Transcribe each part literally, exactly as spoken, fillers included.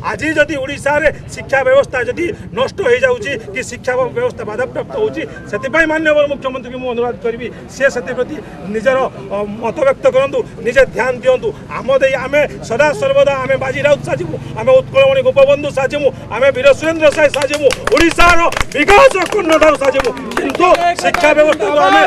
आज जदि ओडिशा रे शिक्षा व्यवस्था जदि नष्ट हो जाउची कि शिक्षा व्यवस्था बाधाप्राप्त होउची सेतिपई माननीय मुख्यमंत्री को अनुरोध करी से प्रति निजर मत व्यक्त करूँ निजे ध्यान दिंतु आम दे आम सदा सर्वदा आम बाजी राउत साजिमु आम उत्कलमणि गोपबंधु साजिमु आम वीर सुरेंद्र साय साजिमु ओडिशार विकास कर्णधार साजिमु किंतु शिक्षा व्यवस्था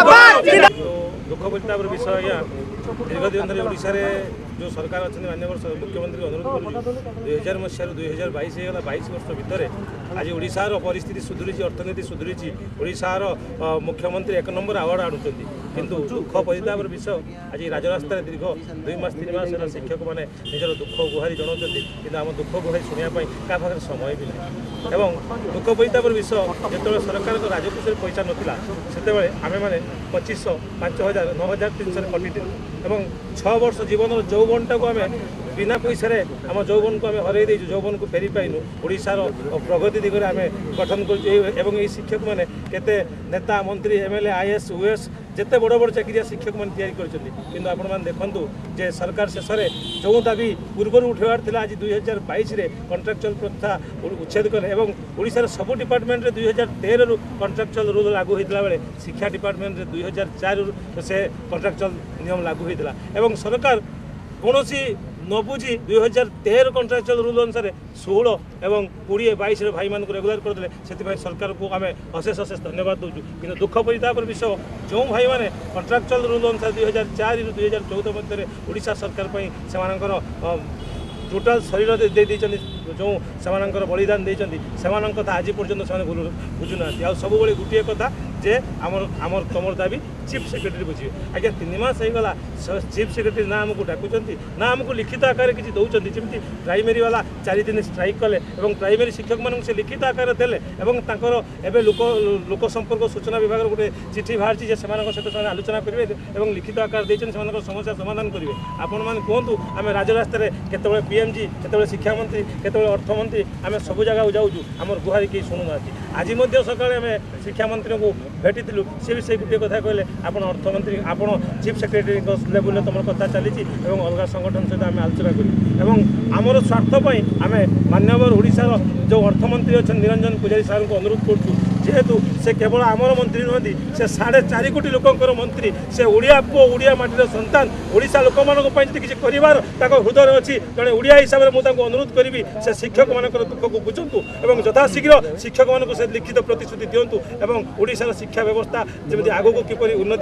दुख परितापर विषय आज्ञा दीर्घ दिन धरी ओडिशा रे जो सरकार अच्छा माननीय मुख्यमंत्री अनुरोध कर दुई हजार मसीह दुई हजार बैश होगा बैश वर्ष भितर आज ओडिशार परिस्थिति सुधुरी अर्थनीति सुधुरी ओडिशार मुख्यमंत्री एक नंबर आवार्ड आणुंट किंतु दुख परितापर विषय आज राजरास्तार दीर्घ दुई मास तीन मास है शिक्षक मैंने निजर दुख गुहारी जनाऊँ कि आम दुख गुहारी शुणापी क्या पाखे समय भी नहीं एवं दुख परितापर विषय जो सरकार राजकोष पैसा नाला से आम मैंने पच्चीस पांच हजार नौ हजार तीन सौ कटिलु एवं छः वर्ष जीवन जौवन टाक आम बिना पैसा आम जौवन को आम हर देचु जौवन को फेरी पाइनु ओडिशार प्रगति दिगरे आम गठन कर शिक्षक मैंने केते नेता मंत्री एमएलए आईएएस यूएस जिते बड़ बड़ चाकरिया शिक्षक मैंने या आपण देखूँ जे सरकार शेष में जो दाबी पूर्वर उठेबार था आज दुई हजार बैश कंट्राक्चुअल प्रथा उच्छेद कले ओडिशार सब डिपार्टमेंट रे दुई हजार तेरह रु कंट्राक्चुअल रूल लागू होता बेले शिक्षा डिपार्टमेंट रे दुई हजार चार से कंट्राक्चुअल नियम लागू होता सरकार कौन न बुझी दुई हजार तेरह कंट्राक्चुअल रूल अनुसार षोह एवं कोड़े बैश भाई मान रेगुलर करदे से सरकार को आम अशेष अशेष धन्यवाद दूचु कि दुख परितापर विषय जो भाई मैंने कंट्राक्चुअल रूल अनुसार दुई हजार चार दुई हजार चौदह मध्य ओडिशा सरकार से टोटाल शरीर दे जो से बलिदान देती से कथा आज पर्यटन से बुझुना आ सब गोटे कथा जे आमर आमर तुम दाबी चीफ सेक्रेटरी बुझे आज्ञा तीन मास होगा चीफ सेक्रेटरी ना आमको डाकुंट ना आमको लिखित आकार किसी दौरान जमी प्राइमेरी वाला चार दिन स्ट्राइक कले प्राइमेरी शिक्षक मान से लिखित आकार देले एवं लोक लोक संपर्क सूचना विभाग गोटे चिठी बाहरी सहित आलोचना करेंगे लिखित आकार देते समस्या समाधान करेंगे आपण मैंने कहतु आम राजरास्त केतबे पीएमजी केतबे शिक्षा मंत्री केतबे अर्थमंत्री आम सब जगह जाऊँ आमर गुहारी कहीं शुणुना आज सकाଳେ आम शिक्षा मंत्री को भेटी सी भी से गोटे कथा कहले आपण अर्थमंत्री आपण चीफ सेक्रेटरी लेवल तुम कथा चली अलग संगठन सहित आम आलोचना करूँ आमर स्वार्थपाई आम मान्यवर ओडिशार जो अर्थमंत्री अच्छा निरंजन पूजारी सार को अनुरोध करूँ जेहेतु से केवल आमर मंत्री नुहति से साढ़े चार कोटी लोकंर मंत्री से ओडिया पुओ ओडिया माटीर संतान ओडिशा लोक मानी किसी कर हृदय अच्छी जड़े ओडिया हिसाब से मुझे अनुरोध करी से शिक्षक मान दुख को बुझंतु और यथाशीघ्र शिक्षक मान से लिखित प्रतिश्रुति दिंतु और ओडिशार शिक्षा व्यवस्था जमी आग को किपर उन्नति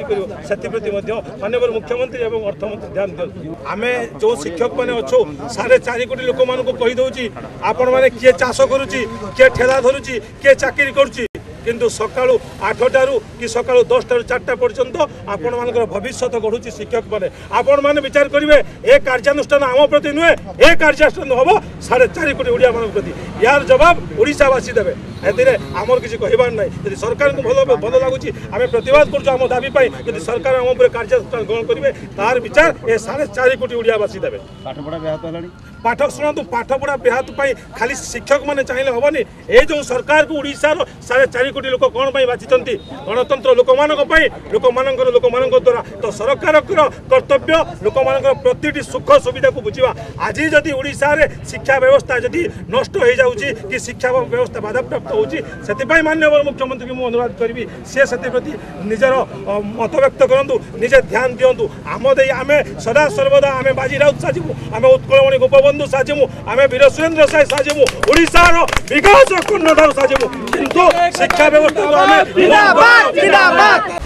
कर माननीय मुख्यमंत्री और अर्थमंत्री ध्यान दिंतु आम जो शिक्षक मैंने अच्छु साढ़े चार कोटी लोक मानक कहीदे आपण मैंने किए चाष करुच्ची किए ठेला धरुच्ची किए चाकरी करुच्ची किंतु सकाळु आठटारू कि सकाळु दसटारू चारटा पर्यंत आपण मानकर भविष्य गढ़ुची शिक्षक मैंने आपण मैंने विचार करेंगे ए कार्यानुष्ठान आम प्रति नुहे ए कार्यानुष्ठान हम साढ़े चार कोटी ओडिया मान प्रति यार जवाब ओडिशावासी देवे ए आमर किसी कहबार ना यदि सरकार को भल भल लगुच आम प्रतिवाद करुँ दाबी यदि सरकार आम कार्यानुष्ठान ग्रहण करेंगे तार विचार ए साढ़े चार कोटी ओडियावासी देवे पाठपढ़ा व्याहत पाठ शुणु पाठपढ़ा व्याहत खाली शिक्षक मैंने चाहिए हेनी ये जो सरकार को ओडिशार साढ़े चार कोटी लोक कौन बाची गणतंत्र लोक मान लोक मान लोक मान द्वारा तो सरकार कर्तव्य लोक मान प्रति सुख सुविधा को बुझा आज जदि ओडिशा रे शिक्षा व्यवस्था जदि नष्ट हो जाउची कि शिक्षा व्यवस्था बाधाप्राप्त होउची सेतिपई माननीय मुख्यमंत्री को अनुरोध करी से प्रति निजर मत व्यक्त करूँ निजे ध्यान दिंतु आम दे आम सदा सर्वदा आम बाजी राउत साजिमु आम उत्कलमणि गोपबंधु साजिमु आम वीर सुरेंद्र साय साजिमु ओडिशार विकास कर्णधार साजिमु किंतु शिक्षा व्यवस्था जिंदाबाद जिंदाबाद।